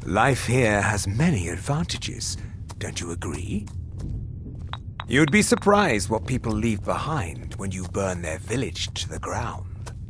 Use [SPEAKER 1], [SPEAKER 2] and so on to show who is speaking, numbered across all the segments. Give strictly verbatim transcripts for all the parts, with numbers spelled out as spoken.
[SPEAKER 1] Life here has many advantages, don't you agree? You'd be surprised what people leave behind when you burn their village to the ground.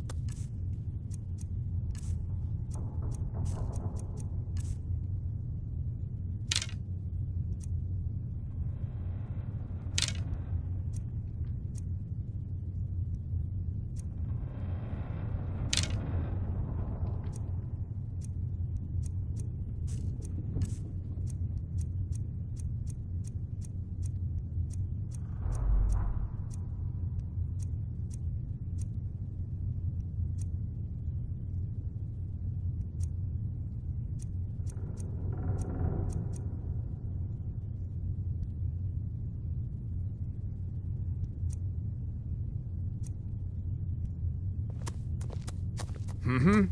[SPEAKER 1] Mm-hmm.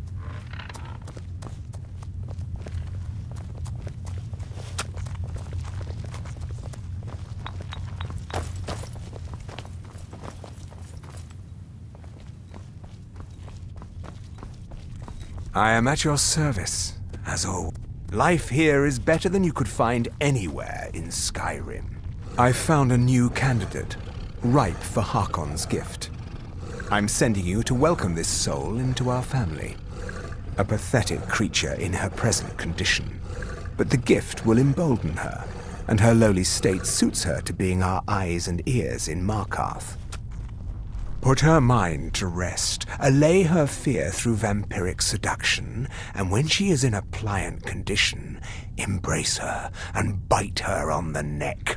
[SPEAKER 1] I am at your service, as always. Life here is better than you could find anywhere in Skyrim. I've found a new candidate, ripe for Harkon's gift. I'm sending you to welcome this soul into our family. A pathetic creature in her present condition. But the gift will embolden her, and her lowly state suits her to being our eyes and ears in Markarth. Put her mind to rest, allay her fear through vampiric seduction, and when she is in a pliant condition, embrace her and bite her on the neck.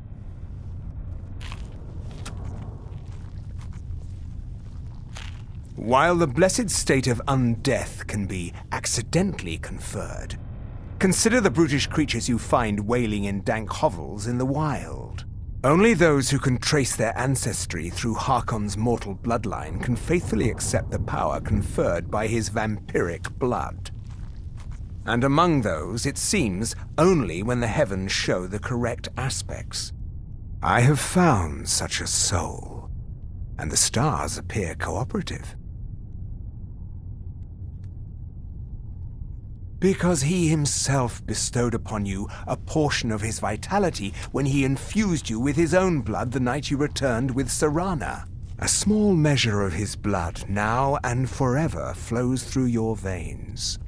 [SPEAKER 1] While the blessed state of undeath can be accidentally conferred, consider the brutish creatures you find wailing in dank hovels in the wild. Only those who can trace their ancestry through Harkon's mortal bloodline can faithfully accept the power conferred by his vampiric blood. And among those, it seems, only when the heavens show the correct aspects. I have found such a soul, and the stars appear cooperative. Because he himself bestowed upon you a portion of his vitality when he infused you with his own blood the night you returned with Serana. A small measure of his blood now and forever flows through your veins.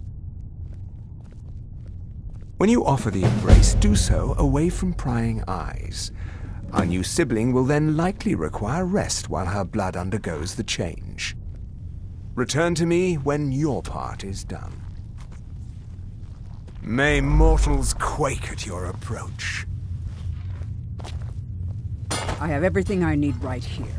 [SPEAKER 1] When you offer the embrace, do so away from prying eyes. Our new sibling will then likely require rest while her blood undergoes the change. Return to me when your part is done. May mortals quake at your approach.
[SPEAKER 2] I have everything I need right here.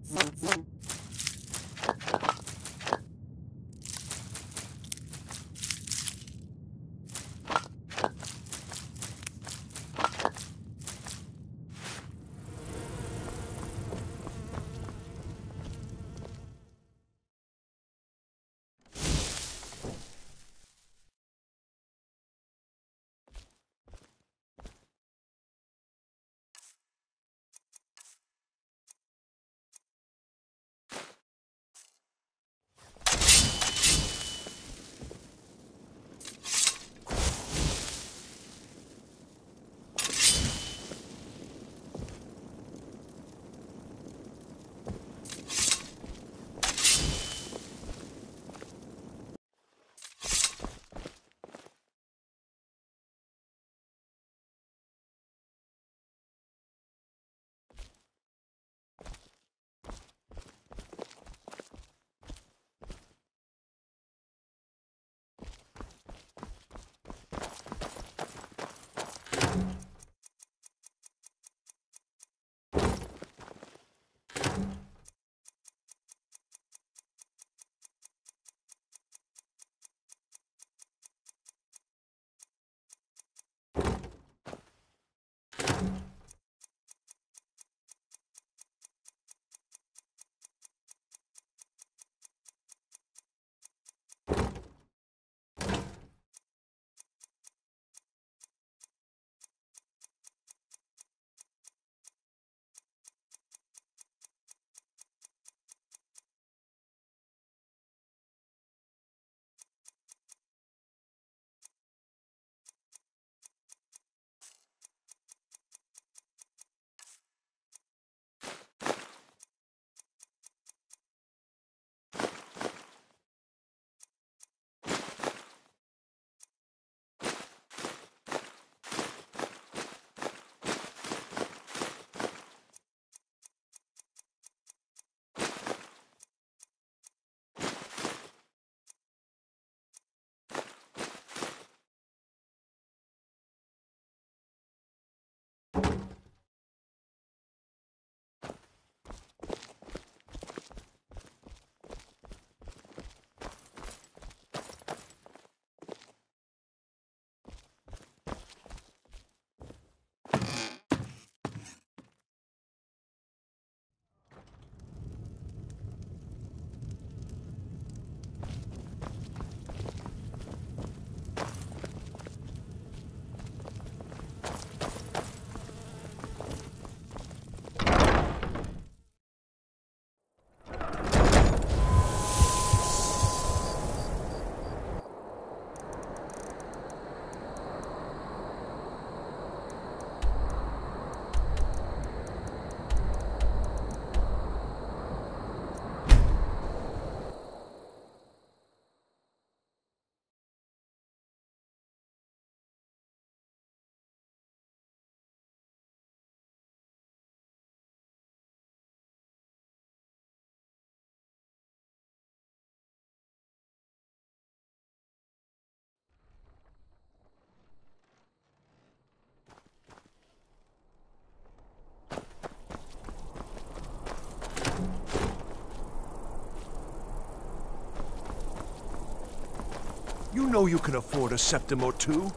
[SPEAKER 3] You know you can afford a septim or two.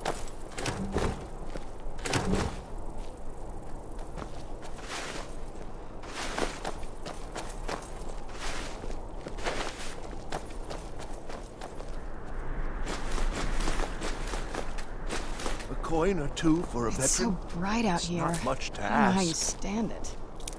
[SPEAKER 3] A coin or two for a
[SPEAKER 4] It's
[SPEAKER 3] veteran?
[SPEAKER 4] so bright out
[SPEAKER 3] It's
[SPEAKER 4] here.
[SPEAKER 3] not much to
[SPEAKER 4] I don't know how you
[SPEAKER 3] ask.
[SPEAKER 4] stand it.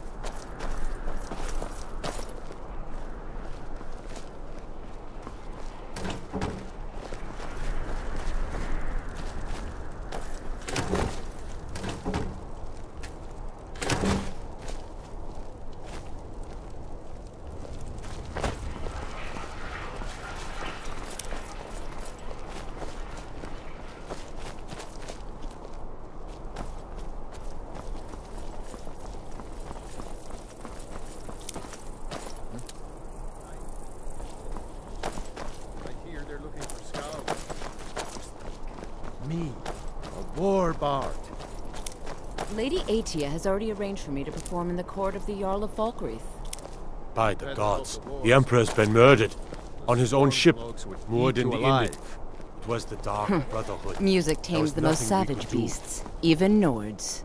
[SPEAKER 3] Me, a war bard.
[SPEAKER 5] Lady Atia has already arranged for me to perform in the court of the Jarl of Falkreath.
[SPEAKER 4] By the gods, the Emperor's been murdered. On his own ship, moored in the Indian. It was the Dark Brotherhood.
[SPEAKER 5] Music tames the most savage beasts, even Nords.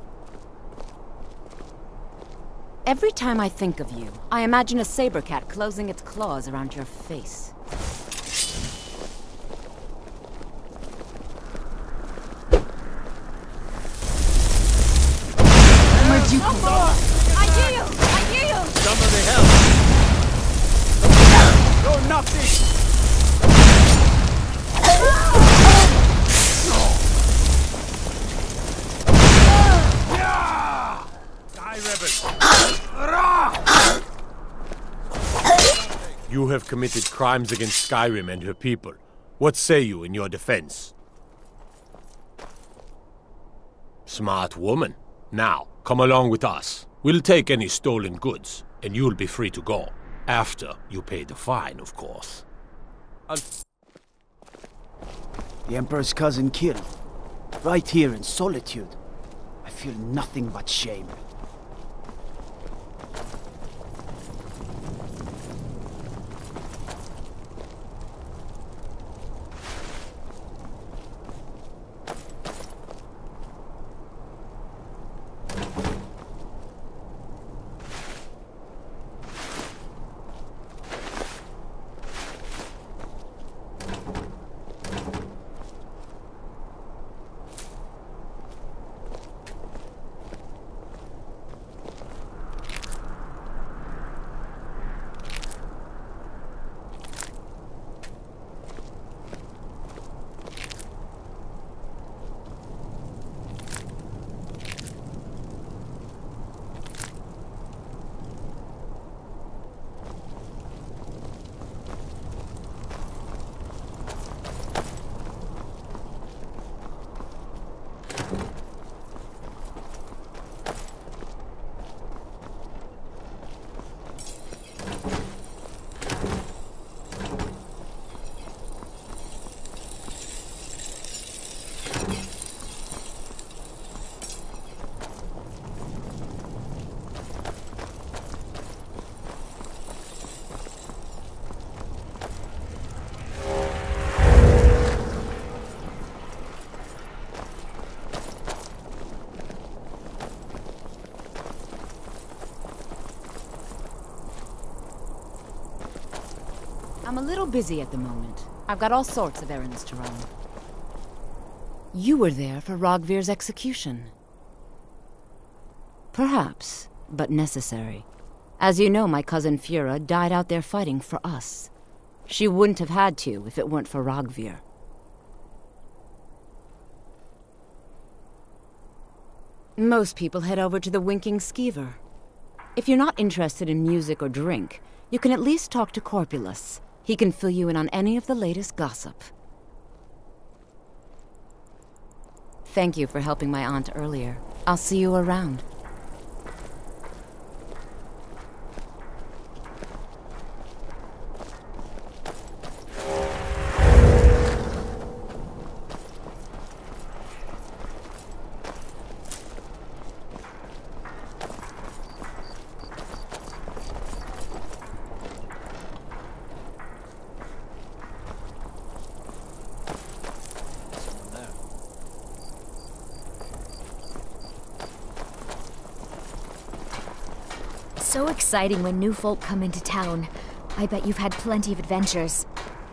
[SPEAKER 5] Every time I think of you, I imagine a saber cat closing its claws around your face. Where'd you come from? I hear you! I hear you!
[SPEAKER 3] Somebody help! You're nothing! Die, rebel!
[SPEAKER 4] You have committed crimes against Skyrim and her people. What say you in your defense? Smart woman. Now, come along with us. We'll take any stolen goods, and you'll be free to go. After you pay the fine, of course.
[SPEAKER 6] The Emperor's cousin killed. Right here in Solitude. I feel nothing but shame.
[SPEAKER 5] I'm a little busy at the moment. I've got all sorts of errands to run. You were there for Rogvir's execution. Perhaps, but necessary. As you know, my cousin Fura died out there fighting for us. She wouldn't have had to if it weren't for Rogvir. Most people head over to the Winking Skeever. If you're not interested in music or drink, you can at least talk to Corpulus. He can fill you in on any of the latest gossip. Thank you for helping my aunt earlier. I'll see you around.
[SPEAKER 7] So exciting when new folk come into town. I bet you've had plenty of adventures.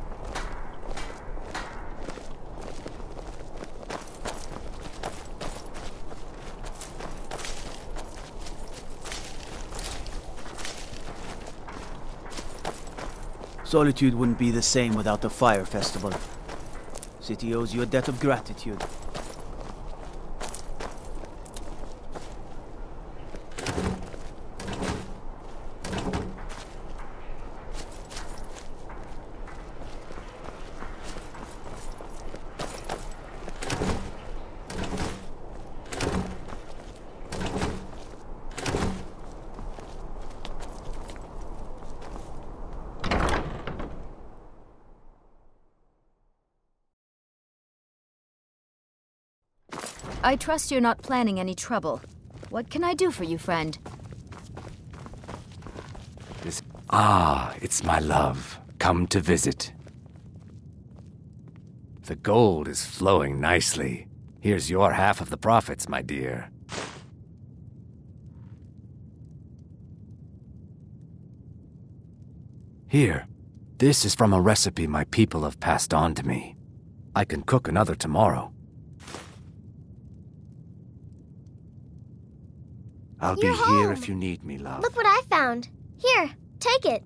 [SPEAKER 6] Solitude wouldn't be the same without the Fire Festival. City owes you a debt of gratitude.
[SPEAKER 7] I trust you're not planning any trouble. What can I do for you, friend?
[SPEAKER 8] This... Ah, it's my love. Come to visit. The gold is flowing nicely. Here's your half of the profits, my dear. Here. This is from a recipe my people have passed on to me. I can cook another tomorrow. I'll
[SPEAKER 9] You're
[SPEAKER 8] be
[SPEAKER 9] home.
[SPEAKER 8] here if you need me, love.
[SPEAKER 9] Look what I found. Here, take it.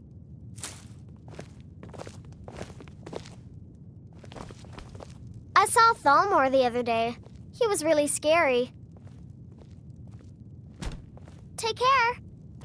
[SPEAKER 9] I saw Thalmor the other day. He was really scary. Take care.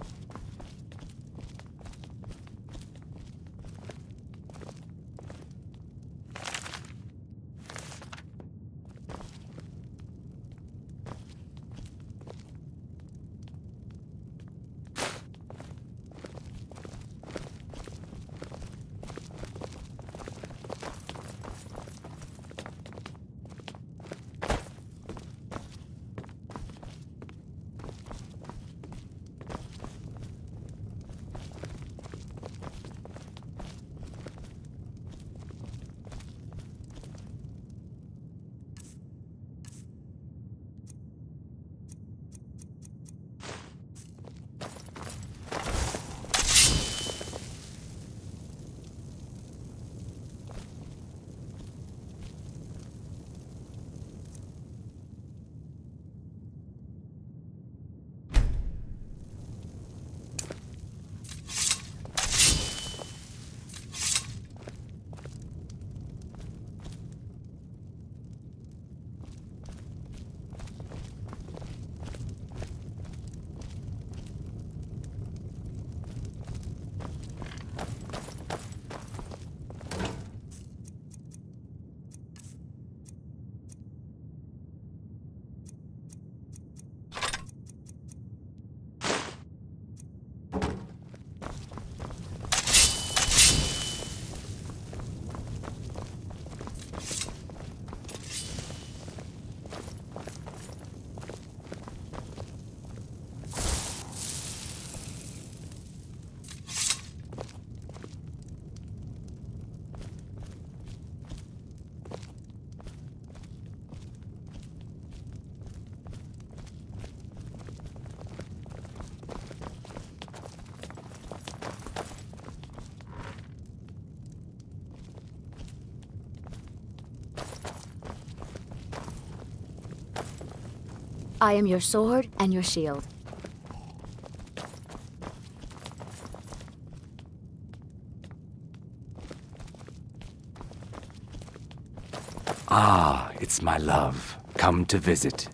[SPEAKER 7] I am your sword and your shield.
[SPEAKER 8] Ah, it's my love. Come to visit.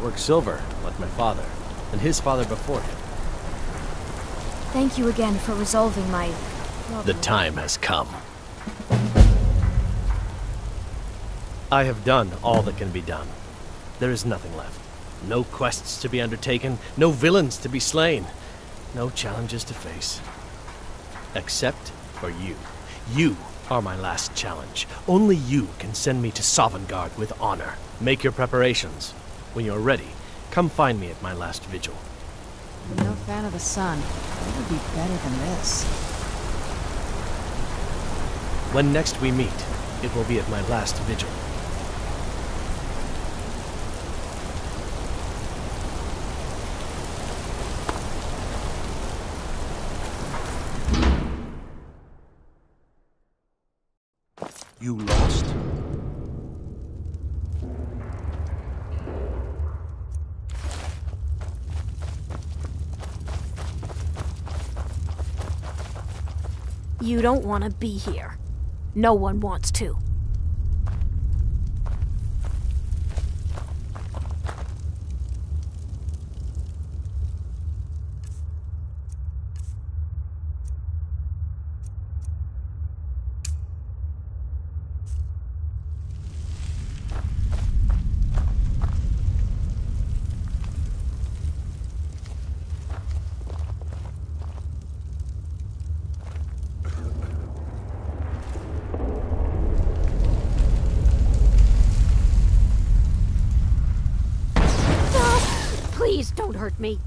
[SPEAKER 10] work silver, like my father, and his father before him.
[SPEAKER 7] Thank you again for resolving my...
[SPEAKER 10] The time has come. I have done all that can be done. There is nothing left. No quests to be undertaken, no villains to be slain, no challenges to face. Except for you. You are my last challenge. Only you can send me to Sovngarde with honor. Make your preparations. When you're ready, come find me at my last vigil.
[SPEAKER 11] I'm no fan of the sun. It would be better than this.
[SPEAKER 10] When next we meet, it will be at my last vigil.
[SPEAKER 3] You lost?
[SPEAKER 12] You don't want to be here. No one wants to. Please don't hurt me.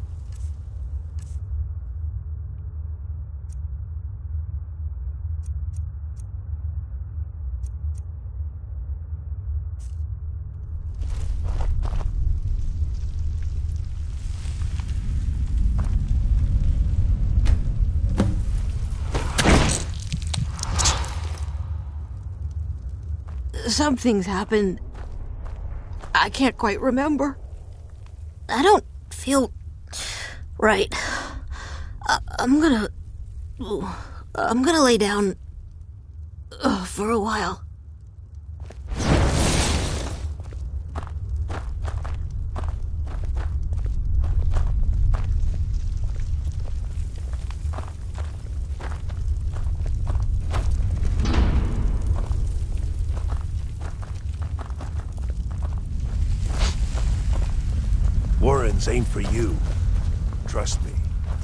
[SPEAKER 12] Something's happened. I can't quite remember. I don't feel right. I, I'm gonna... I'm gonna lay down uh, for a while.
[SPEAKER 3] Warrens ain't for you. Trust me.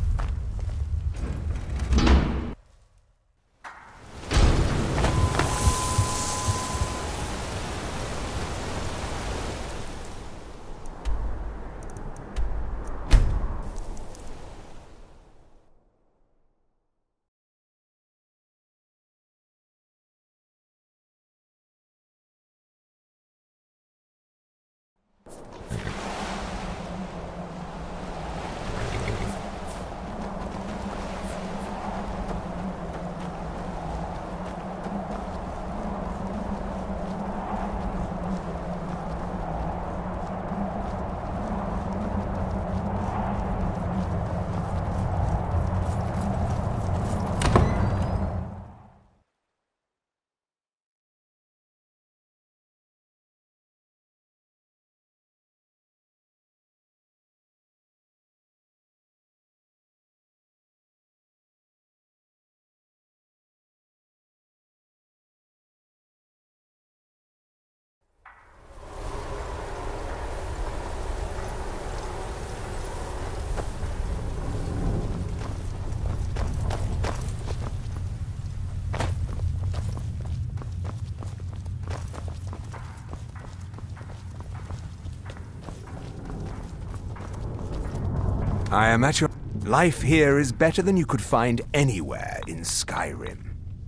[SPEAKER 1] I am at your... Life here is better than you could find anywhere in Skyrim.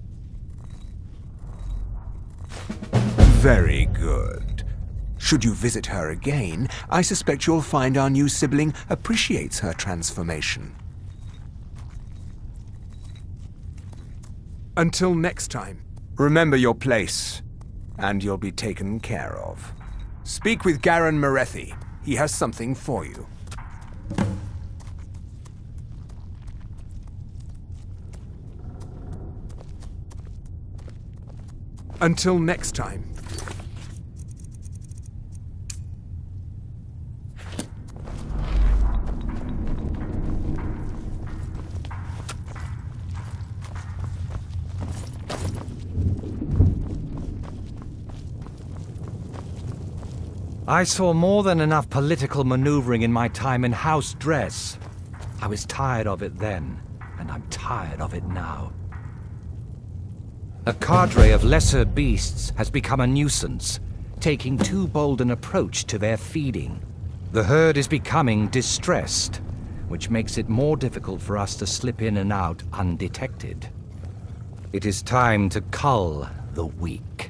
[SPEAKER 1] Very good. Should you visit her again, I suspect you'll find our new sibling appreciates her transformation. Until next time, remember your place, and you'll be taken care of. Speak with Garan Marethi. He has something for you. Until next time.
[SPEAKER 8] I saw more than enough political maneuvering in my time in House Dress. I was tired of it then, and I'm tired of it now. A cadre of lesser beasts has become a nuisance, taking too bold an approach to their feeding. The herd is becoming distressed, which makes it more difficult for us to slip in and out undetected. It is time to cull the weak.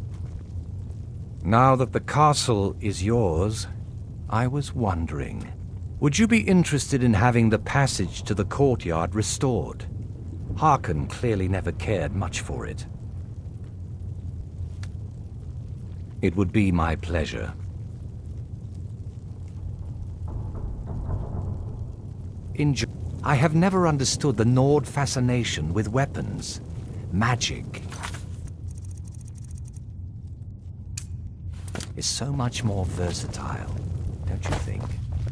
[SPEAKER 8] Now that the castle is yours, I was wondering, would you be interested in having the passage to the courtyard restored? Harkon clearly never cared much for it. It would be my pleasure. Enjoy. I have never understood the Nord fascination with weapons. Magic is so much more versatile, don't you think?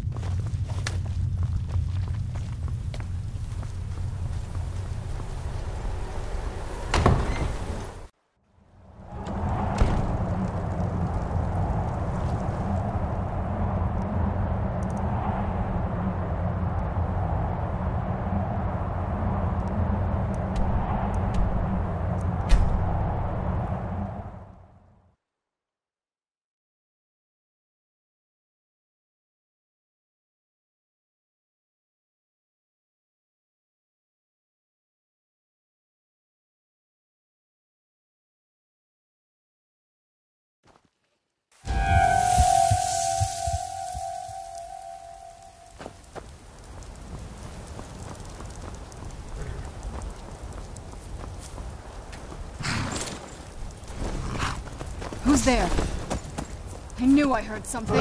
[SPEAKER 11] Who's there? I knew I heard something.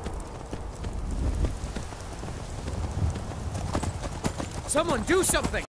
[SPEAKER 13] Someone do something!